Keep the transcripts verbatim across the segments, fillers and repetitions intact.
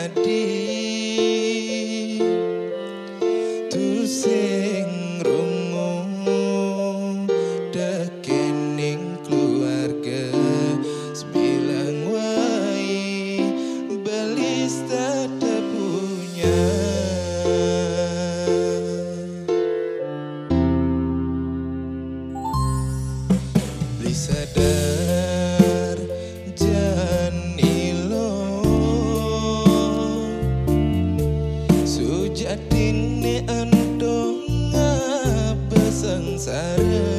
nyadi tu sing rungu dekening keluarga sebilang wai belis tak punya beli sadar jan ilo sujatine andong apa sengsara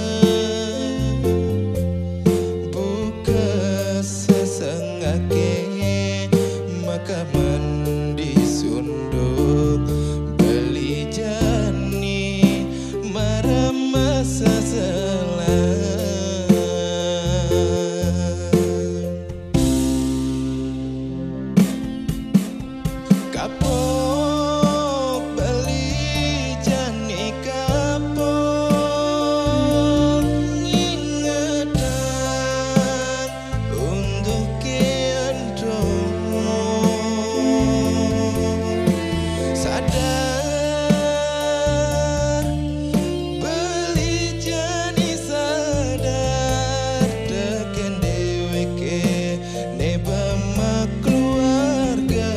buka sesengake maka mandi sunduk beli jani marah masa selang kapok beli jani kapok ingetan untuk kiandong sadar beli jani sadar deken deweke nebama keluarga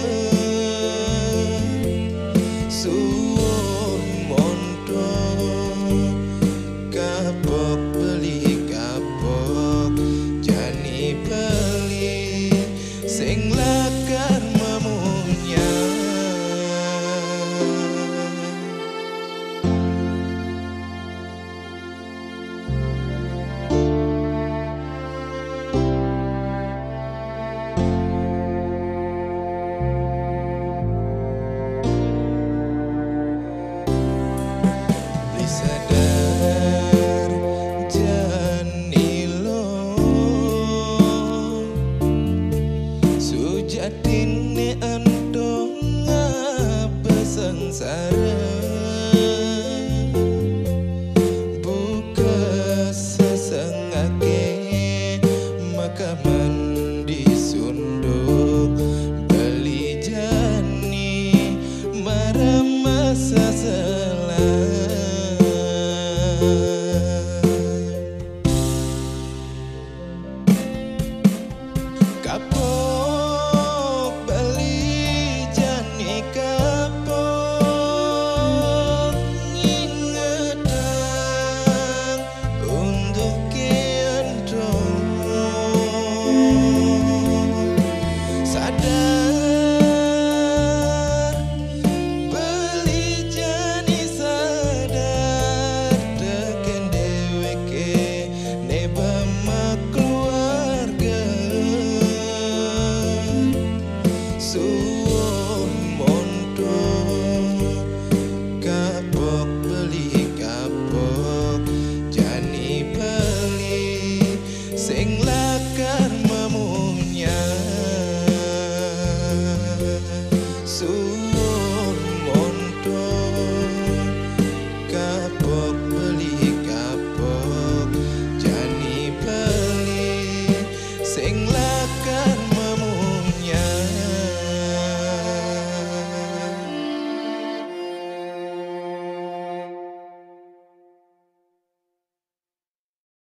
suwun mondo kapok beli kapok jani beli sing lakar memunya beli sadar jan ilo sujatine andong apa sengsara buka sesengake maka mandi sunduk beli jani marah masa selang kapok beli jani kapok ingetan untuk kiandong sadar beli jani sadar deken deweke nebama keluarga so